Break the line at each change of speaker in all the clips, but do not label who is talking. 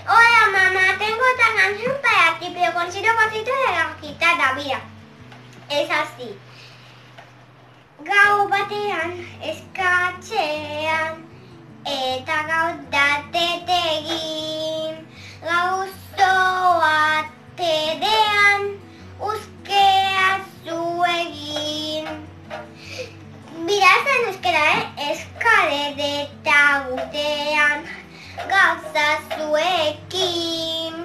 Hola mamá, tengo otra canción para ti, pero considero cositas de la quitar la vida. Es así. Gau batean, eskatzean, eta gaur datetegin. Gauzoa tedean, uskea zuegin. Birazan euskera, eskare deta gutean, gauza zuekin.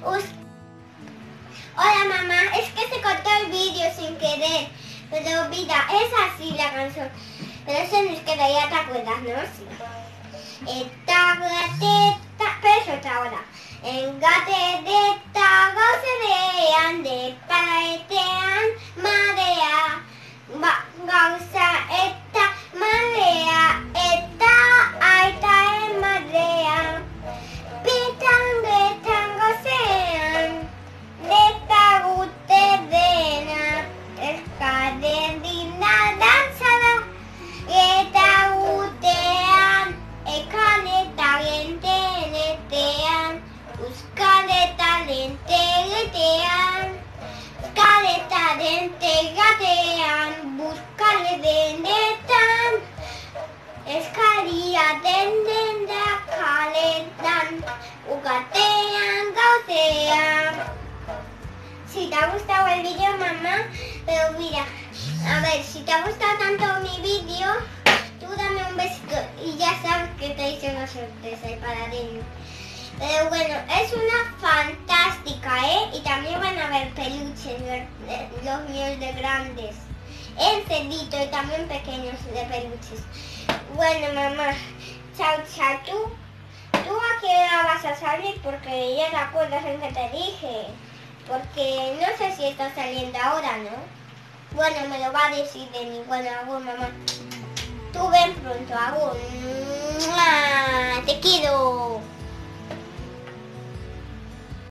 Hola mamá, es que se cortó el vídeo sin querer. Pero mira, es así la canción. Pero eso no es que ya te acuerdas, ¿no? Sí. Eta gateta, pero eso está ahora. En gateta gauzedean, de paraetean, marea. Gauza eta marea, eta aita marea. Pitan getan gauzean, deta gute dena. Eskaderdina dantzada, eta gutean, ekaleta gentenetean, uskaleta lentegetean, eskaleta lentegatean, buskale denetan, eskaria den da kaletan, ugatean gauzean. Si te ha gustado el vídeo, mamá, pero mira, a ver, si te ha gustado tanto mi vídeo, tú dame un besito y ya sabes que te hice una sorpresa para ti. Pero bueno, es una fantástica, ¿eh? Y también van a haber peluches, los míos de grandes, en cerdito y también pequeños de peluches. Bueno, mamá, chao, chao. ¿Tú a qué hora vas a salir? Porque ya te acuerdas en que te dije. Porque no sé si está saliendo ahora, ¿no? Bueno, me lo va a decir de mí. Bueno, agur, mamá. Tú ven pronto, agur. ¡Mua! Te quiero.